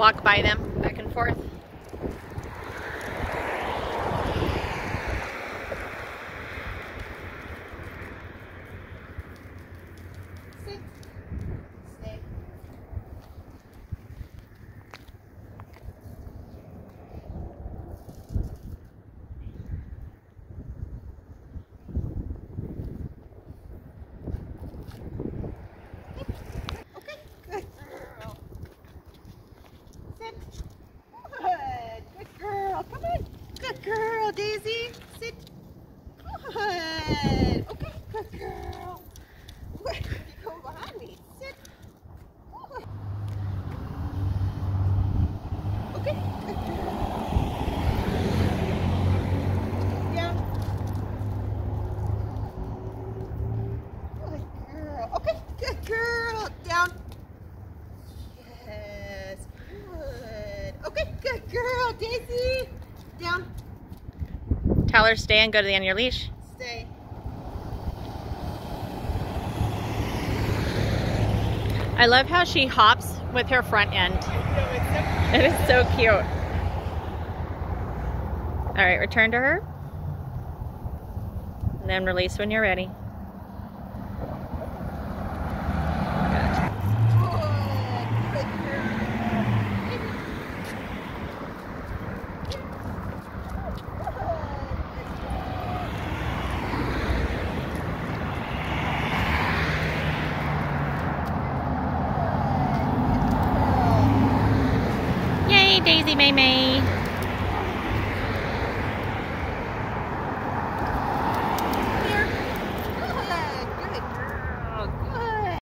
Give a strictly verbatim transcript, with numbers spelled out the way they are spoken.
walk by them back and forth. Sit. Stay. Okay, good girl. Sit. Good. Good girl. Come on. Good girl, Daisy. Sit. Good. Okay, good girl. Good. Go behind me. Sit. Good. Okay, good girl. Down. Good girl. Okay, good girl. Down. Yes. Good. Okay, good girl, Daisy. Down. Tell her stay and go to the end of your leash. Stay. I love how she hops with her front end. No, It is so cute. All right, return to her. And then release when you're ready. Yay, Daisy May May.